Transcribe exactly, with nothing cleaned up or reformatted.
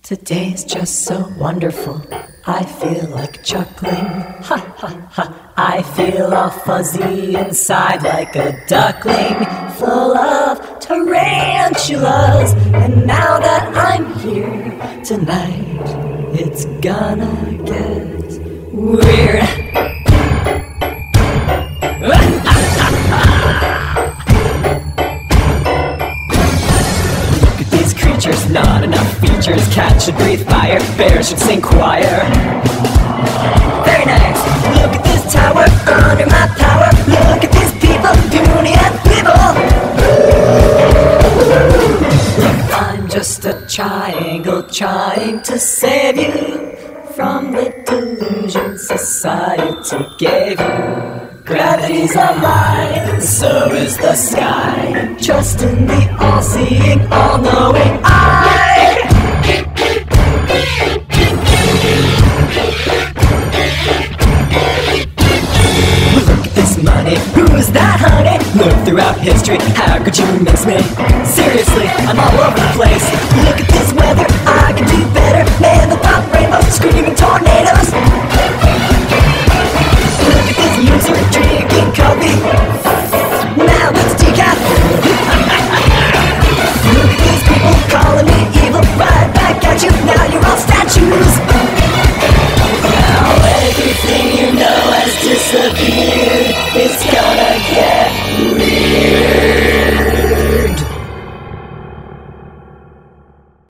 Today's just so wonderful, I feel like chuckling. Ha ha ha, I feel all fuzzy inside like a duckling, full of tarantulas. And now that I'm here tonight, it's gonna get weird. Not enough features. Cats should breathe fire, bears should sing choir. Very nice. Look at this tower under my power. Look at these people, puny and feeble. Look, I'm just a triangle trying to save you from the delusion society gave you. Gravity's a lie, so is the sky. Trust in the all-seeing, all-knowing eye. Look at this money, who's that honey? Look throughout history, how could you miss me? Seriously, I'm all over the place. Look at this weather, I can do better. Man, the pop rainbow, screaming tornadoes. Look at this loser drinking coffee.